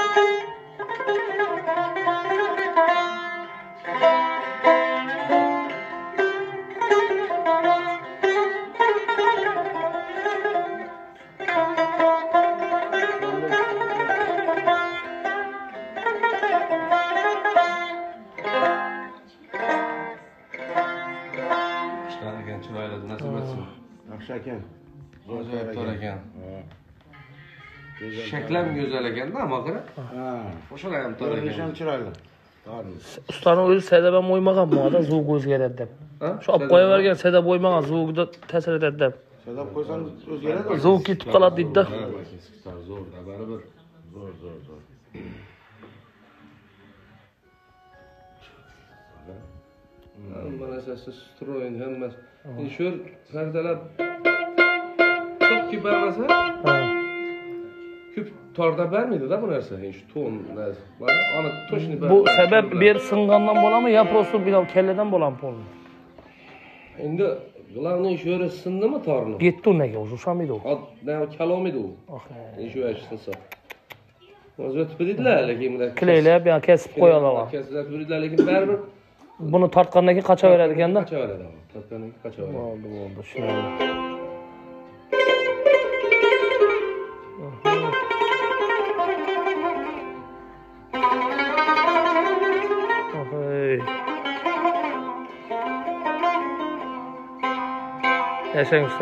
Ekan. Ajoyib tor ekan. Shaklam go'zal ekanda, ammo qara. Ha. O'shalar ham tor ekan. Ham chiroyli. Ustaning o'zi sada ham o'ymagan bu odam zvuk o'zgaradi deb. Shu olib qo'yavergan sada o'ymagan zvukda ta'sir etadi deb. Sada qo'ysang o'zgaradi. Zvuk ketib qoladi deydi-da. Zo'r, baribir. Zo'r. Hamma narsasi stroyin, hammasi. Shu pardalar çok barmasa ko'p torda bermaydi-da bu narsa. Shu ton narsa. Ana to'shni Bu sabab bir singandan bo'ladimi yo prosto bino kelladan bo'ladimi pol? Endi bularning shu yeri sindimi torni? Yetdi unaga o'shamaydi u. Ne kalomiydi u. Shu ashtinsa. O'zbek biladilar, lekin bunda Kileylab yo kesib qo'yadilar. Kesib biladilar, lekin baribir buni tortgandan keyin qachaveradi ekanda. Qachaveradi. Tortgandan keyin qachaveradi. Bo'ldi, shunday. Yaşayın usta.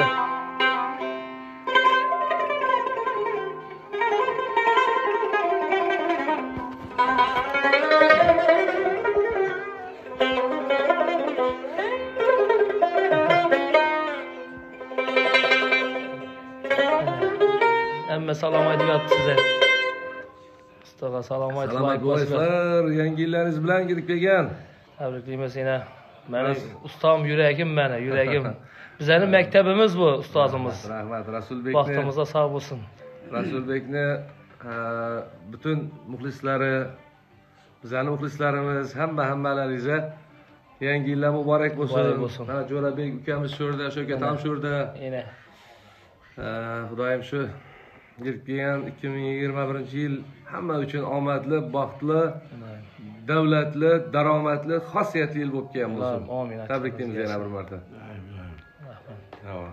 Emme salam aytıp size. Ustaga salam aytıp. Assalomu yangi yillarınız bilan gidip kelgan. Tabriklayman seni. Meni ustam yuragim. Bizning maktabimiz bu ustozimiz. Rahmat Rasulbekni. Vaqtimizda sog' bo'lsin. Rasulbekni bütün muxlislari, bizning muxlislarimiz, hammalaringizga yangi yillar muborak bo'lsin. Mana Jo'rabek ukamiz shu yerda, Shavkat ham shu yerda. Yana. Xudoyim shu kelgan 2021-yil hamma uchun omadli, baxtli, davlatli, daromadli, xosiyatli yil bo'lib kelgan bo'lsin. Amin. Tabriklaymiz yana bir marta. Bravo.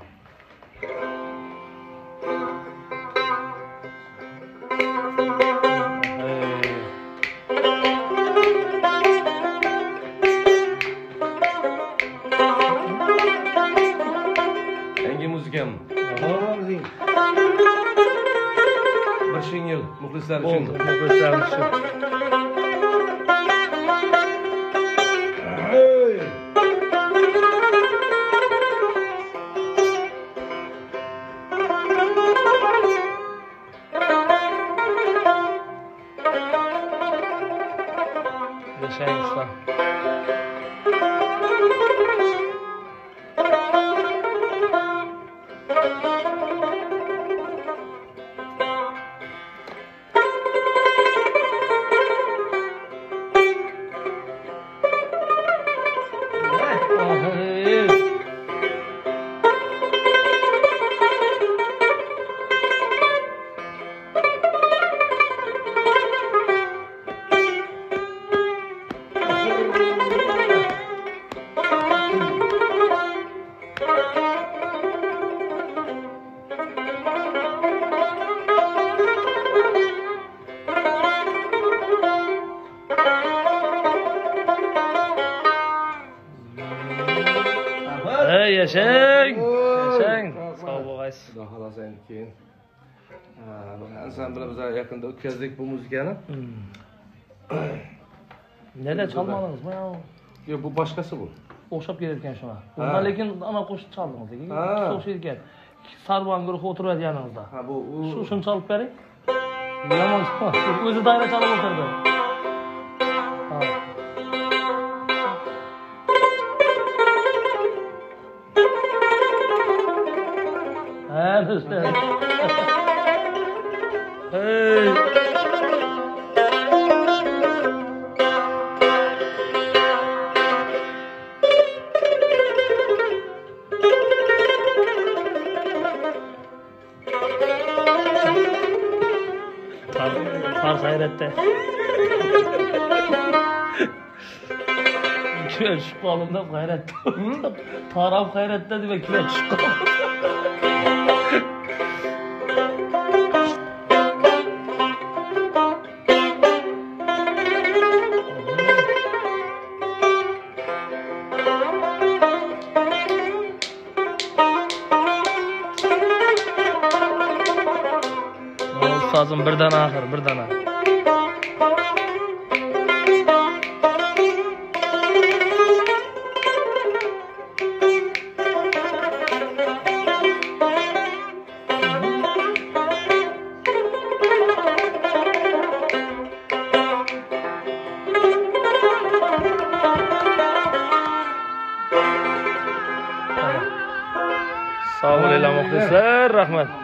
Yangi muzikam. Bir yil muxlislar uchun. Muxlislar uchun. Yaşayın usta. Yaşayın. Sağ ol guys. Xudo xolasa endi keyin ansamblimiz yaqinda o'tkazdik bu muzikani. Neden çalmadınız mı ya? Yo'q, bu boshqasi bu. O'xshab kelayotgan shuna. Bundan lekin ana qo'shiq chaldingiz lekin. O'xshaydigan. Sarvan guruhi o'tiradi yaningizda. Ha bu Shuni chalib bering. Yomon. O'zi dayra chalib o'tirdi. Hey. Tamam. Tar hayratda. Kime düşüp kaldım da hayratda. Taraf hayratda diye kime düşüp kaldım. Ustazım birden ahır, birden ahır. Sağ olun muhlisler, rahmet.